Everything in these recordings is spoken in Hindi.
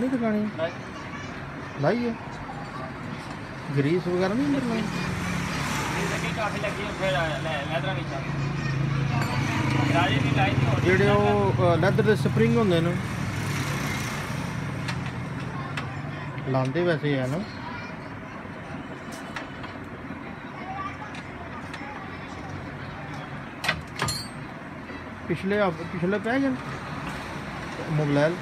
नहीं टकानी लाई है ग्रीस वगैरह नहीं अंदर लाई जेडे लैदर के स्प्रिंग होंगे न लाते वैसे है ना पिछले पै गए मोबाइल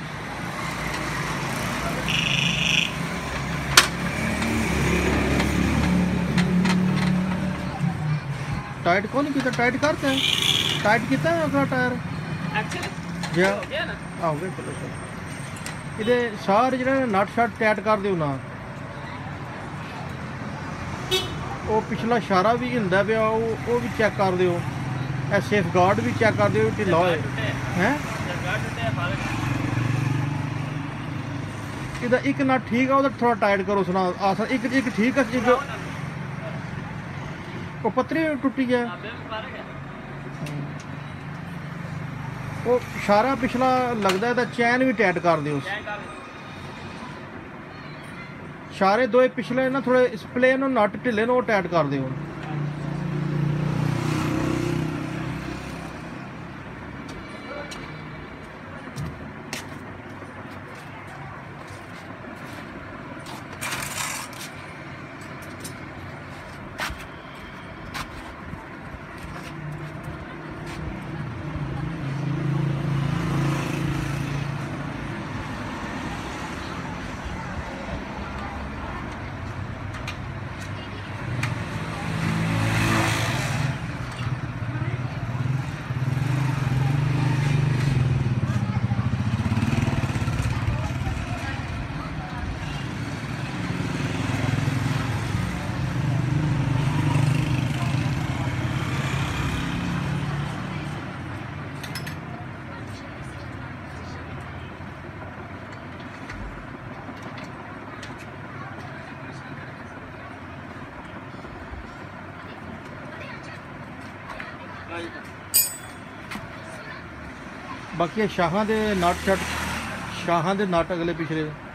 टाइट कौन किया टाइट करते हैं टाइट किया है अपना टायर जी हो गया चलो चलो ये सारे जो नट शट टाइट कर दो ना वो पिछला इशारा भी हिलता पाया वो भी चेक कर दो सेफ गार्ड भी चेक कर दो ढिला है एक नट ठीक है थोड़ा टाइट करो सुना आसान एक ठीक है एक वो पतरी टुटी है वो इशारा पिछला लगता है तो चैन भी टाइट कर दो इशारे दो पिछले ना थोड़े स्प्लेन नट ढिले वो टाइट कर दो बाकी शाहां दे नट शट शाहां दे नट अगले पिछले